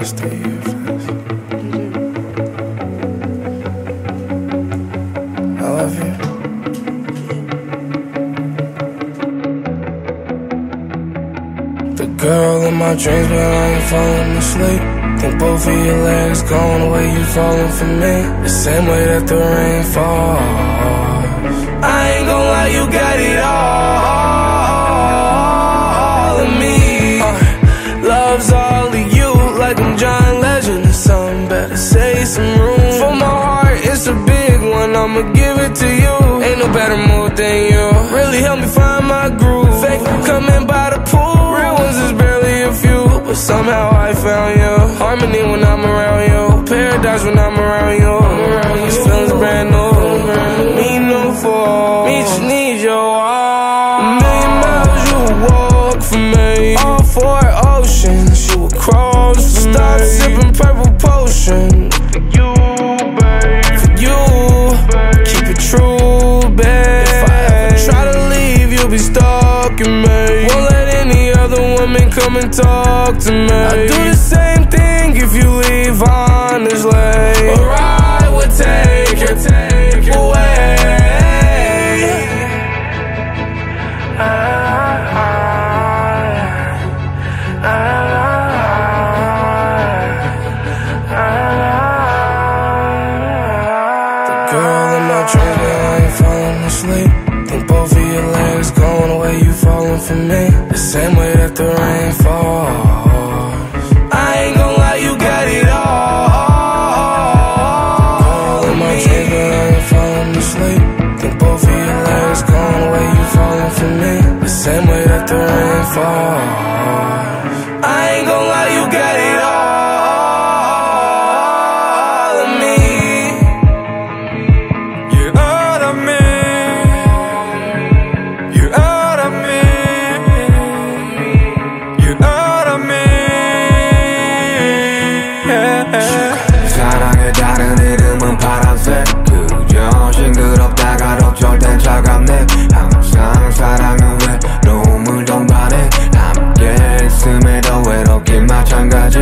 fast to you. I love you. The girl in my dreams, but I ain't falling asleep. Think both of your legs going the way you falling for me, the same way that the rain falls. I ain't gon' lie, you got it all of me. Love's all of you, like I'm John Legend or something. Better save some room for my heart, it's a big one, I'ma give it to you. Ain't no better mood than you, really help me find my groove. Fake coming by the pool, real ones is barely a few, but somehow I found you. Harmony when I'm around you, paradise when I'm around you. These feelings brand new, need no fall, me just need your all. A million miles you walk for me, all 4 oceans you would cross for me. Stop sipping purple potion for you, babe. For you, keep it true, babe. If I ever try to leave, you'll be stalking me. Won't let any other woman come and talk to me. I'll do the same thing if you leave honestly, or I would take it away. The girl in my dreams, but I ain't falling asleep. Think both of your legs going the way you falling for me, the same way that the rain falls. I ain't gon' lie, you got it all. Girl in my dreams, but I ain't falling asleep. Think both of your legs going the way you falling for me, the same way that the rain falls. I ain't gon' lie, you got it all of me. You're all of me. You're all of me. You're all of me. 사랑에 다른 이름은 파란색. 그저 싱그럽다가도 절대 차갑네. 항상 사랑은 외로움을 동반해. 함께 있음에도 외롭긴 마찬가지.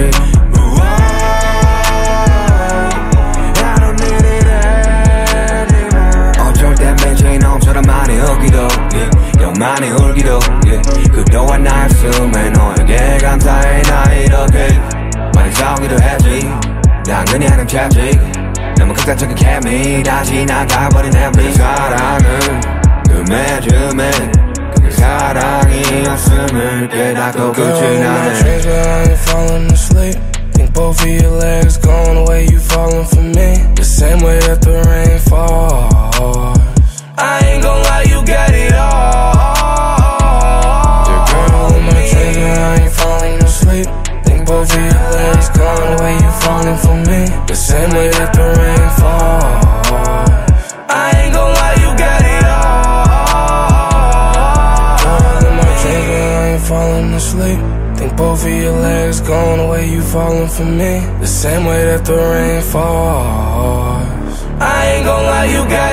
I don't need it anymore. 어쩔 땐 벤치 놈처럼 많이 웃기도, 영 많이 울기도, 그동안 나 있음에 너에게 감사해. 나 이렇게 많이 싸우기도 했지. 난 그냥 찾지. 너무 극단적인 케미, 다시 나가버린 햄비. 사랑은 뜸해줌에 그게 사랑이었음을 깨닫고 끝이 나네. Girl, in my dreams, but I ain't falling asleep. Think both of your legs going the way you falling for me, the same way that the rain falls. I ain't gon' lie, you got it all. The girl in my dreams, but I ain't falling asleep. Think both of your legs going the way you falling for me, the same way that the rain falls. I ain't gon' lie, you got it all. Girl in my dreams, but I ain't falling asleep. Think both of your legs going the way you falling for me, the same way that the rain falls. I ain't gon' lie, you got